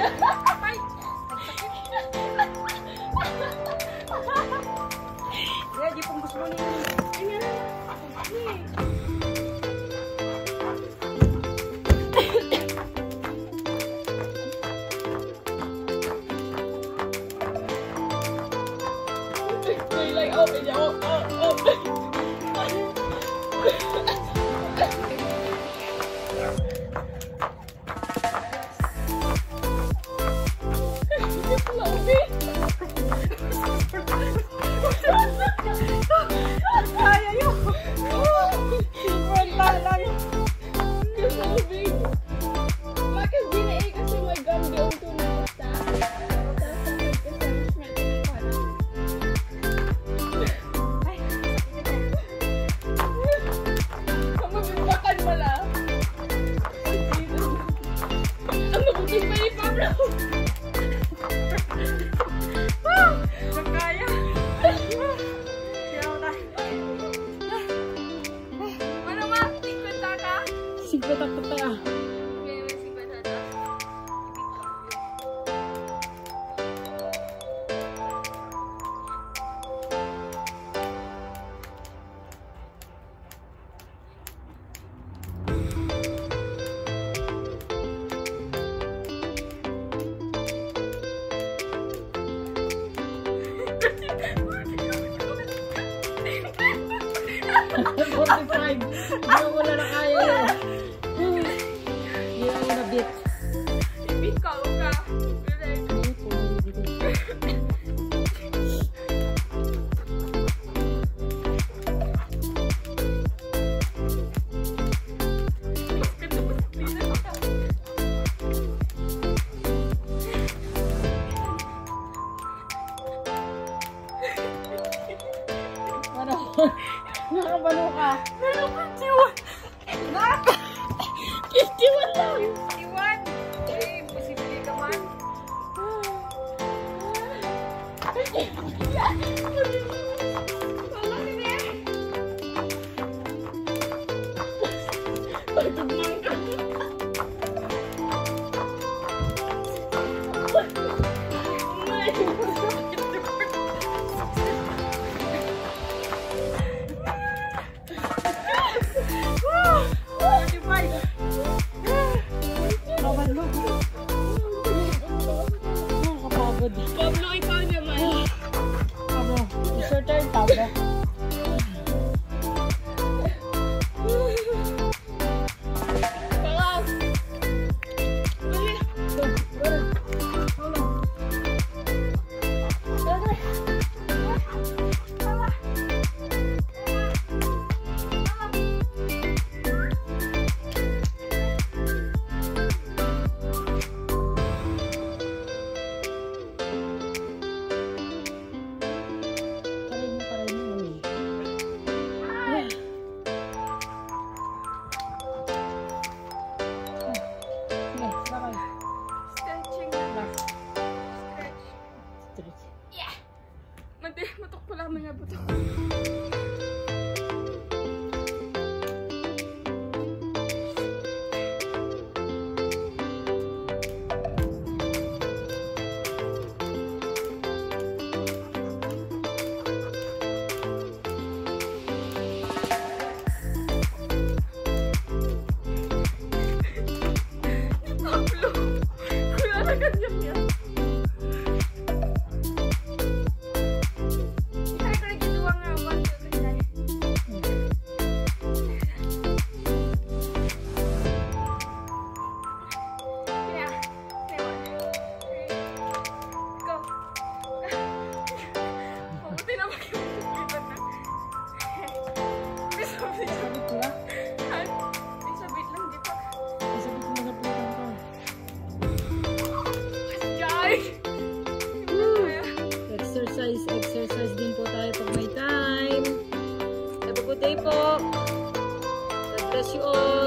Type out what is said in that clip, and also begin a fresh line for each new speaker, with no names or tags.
Ya, di pembus mo ni. Ayan. Like open it, oh. Hindi ako wala na kaya yun. Hindi ako nabit. Ibit ka, huwag ka. Nakabalo ka. Meron kang tiwan. Tiwan lang. Tiwan. Eh, posible ka man. Wala ka na. Pagtugmang ka. Pablo, ikaw naman. Pablo, it's your turn, Pablo. Matok ko lang mga buto. Pablo, wala na ganyan yan. Exercise din po tayo pag may time. Have a good day po. God bless you all.